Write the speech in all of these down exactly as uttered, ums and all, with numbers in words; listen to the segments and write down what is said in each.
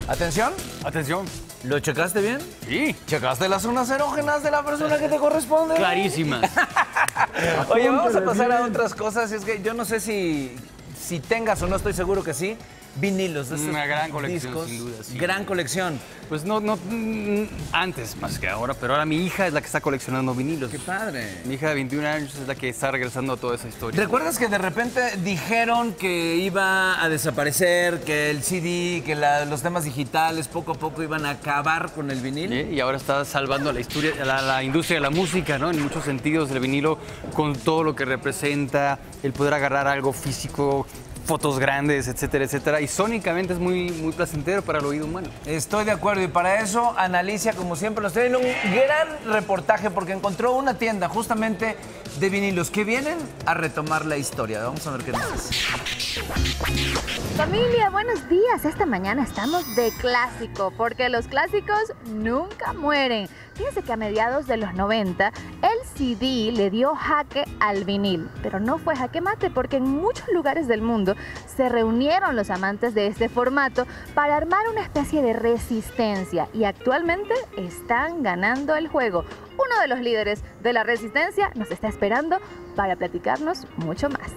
Atención. Atención. ¿Lo checaste bien? Sí. ¿Checaste las zonas erógenas de la persona que te corresponde? Clarísimas. Oye, vamos a pasar a otras cosas. Es que yo no sé si, si tengas o no, estoy seguro que sí. Vinilos. De Una gran colección, discos. sin duda. Sí. Gran colección. Pues no, no, antes más que ahora, pero ahora mi hija es la que está coleccionando vinilos. ¡Qué padre! Mi hija de veintiún años es la que está regresando a toda esa historia. ¿Recuerdas que de repente dijeron que iba a desaparecer, que el C D, que la, los temas digitales poco a poco iban a acabar con el vinil? ¿Sí? Y ahora está salvando la, historia, la, la industria de la música, ¿no? En muchos sentidos, el vinilo con todo lo que representa, el poder agarrar algo físico, fotos grandes, etcétera, etcétera. Y sónicamente es muy, muy placentero para el oído humano. Estoy de acuerdo. Y para eso, Analicia, como siempre, nos trae un gran reportaje porque encontró una tienda justamente de vinilos que vienen a retomar la historia. Vamos a ver qué nos dice. Familia, buenos días. Esta mañana estamos de clásico, porque los clásicos nunca mueren. Fíjense que a mediados de los noventa, el C D le dio jaque al vinil. Pero no fue jaque mate, porque en muchos lugares del mundo se reunieron los amantes de este formato para armar una especie de resistencia. Y actualmente están ganando el juego. Uno de los líderes de la resistencia nos está esperando para platicarnos mucho más.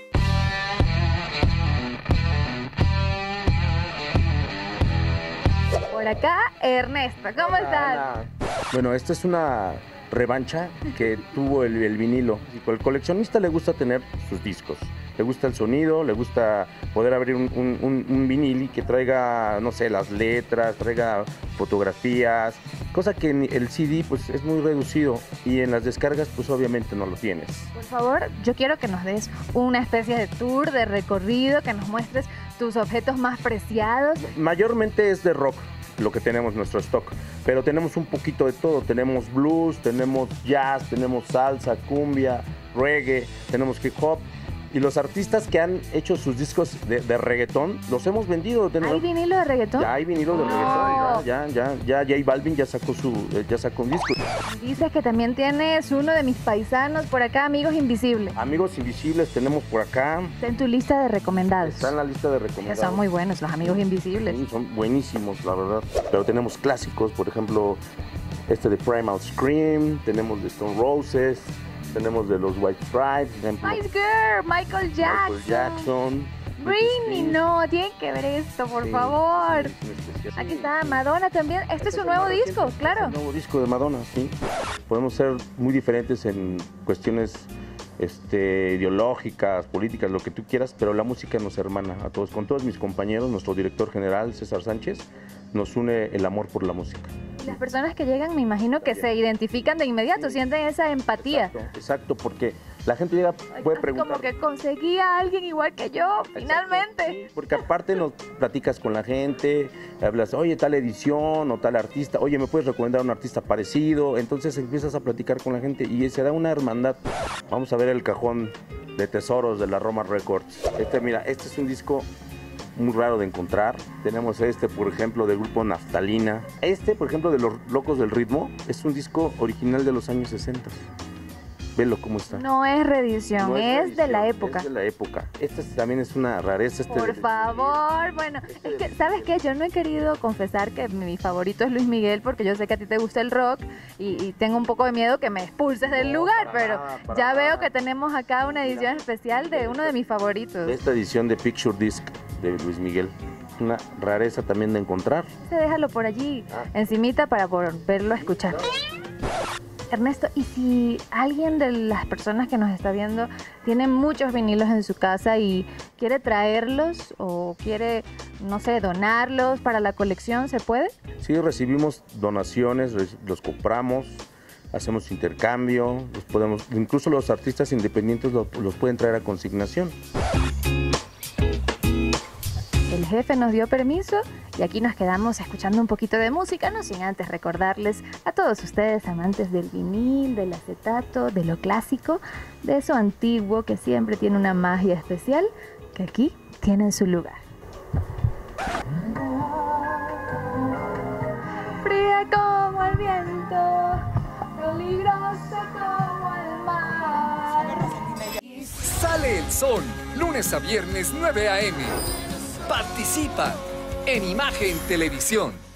Por acá, Ernesto, ¿cómo estás? Bueno, esta es una revancha que tuvo el, el vinilo. Al coleccionista le gusta tener sus discos. Le gusta el sonido, le gusta poder abrir un, un, un, un vinil y que traiga, no sé, las letras, traiga fotografías, cosa que en el C D pues es muy reducido y en las descargas pues obviamente no lo tienes. Por favor, yo quiero que nos des una especie de tour, de recorrido, que nos muestres tus objetos más preciados. Mayormente es de rock lo que tenemos en nuestro stock, pero tenemos un poquito de todo. Tenemos blues, tenemos jazz, tenemos salsa, cumbia, reggae, tenemos hip hop. Y los artistas que han hecho sus discos de, de reggaetón, los hemos vendido. ¿Hay vinilo de reggaetón? Ya hay vinilo de no. reggaetón, ya, ya, ya, ya J Balvin ya sacó, su, ya sacó un disco. Dices que también tienes uno de mis paisanos por acá, Amigos Invisibles. Amigos Invisibles tenemos por acá. Está en tu lista de recomendados. Está en la lista de recomendados. Son muy buenos los Amigos Invisibles. Sí, son buenísimos, la verdad. Pero tenemos clásicos, por ejemplo, este de Primal Scream, tenemos de Stone Roses, tenemos de los White Stripes, Spice Girl, Michael Jackson. Michael Jackson. Britney, no, tienen que ver esto, por sí, favor. Sí, sí, Aquí está Madonna también. Este, este es un nuevo disco, claro. Es un nuevo disco de Madonna, sí. Podemos ser muy diferentes en cuestiones este, ideológicas, políticas, lo que tú quieras, pero la música nos hermana a todos. Con todos mis compañeros, nuestro director general, César Sánchez, nos une el amor por la música. Las personas que llegan, me imagino que se identifican de inmediato, sí, sienten esa empatía. Exacto, exacto, porque la gente llega, puede así preguntar. Como que conseguí a alguien igual que yo, exacto, finalmente. Sí, porque aparte nos platicas con la gente, hablas, oye, tal edición o tal artista, oye, ¿me puedes recomendar a un artista parecido? Entonces empiezas a platicar con la gente y se da una hermandad. Vamos a ver el cajón de tesoros de la Roma Records. Este, mira, este es un disco muy raro de encontrar. Tenemos este, por ejemplo, del grupo Naftalina. Este, por ejemplo, de Los Locos del Ritmo, es un disco original de los años sesenta. Velo cómo está. No es reedición, no es, es reedición, de la época. Es de la época. Esta también es una rareza. Este por de... favor, bueno, este es que, ¿sabes qué? Yo no he querido confesar que mi favorito es Luis Miguel, porque yo sé que a ti te gusta el rock y, y tengo un poco de miedo que me expulses del no, lugar, pero nada, ya nada. Veo que tenemos acá una edición Mira, especial de uno de mis favoritos. Esta edición de Picture Disc de Luis Miguel. Una rareza también de encontrar. Déjalo por allí, ah. encimita, para volverlo a escuchar. Ernesto, ¿y si alguien de las personas que nos está viendo tiene muchos vinilos en su casa y quiere traerlos o quiere, no sé, donarlos para la colección, ¿se puede? Sí, recibimos donaciones, los compramos, hacemos intercambio, los podemos, incluso los artistas independientes los, los pueden traer a consignación. El jefe nos dio permiso y aquí nos quedamos escuchando un poquito de música, no sin antes recordarles a todos ustedes, amantes del vinil, del acetato, de lo clásico, de eso antiguo que siempre tiene una magia especial, que aquí tienen su lugar. Fría como el viento, peligrosa como el mar. Sale el sol, lunes a viernes nueve a eme Participa en Imagen Televisión.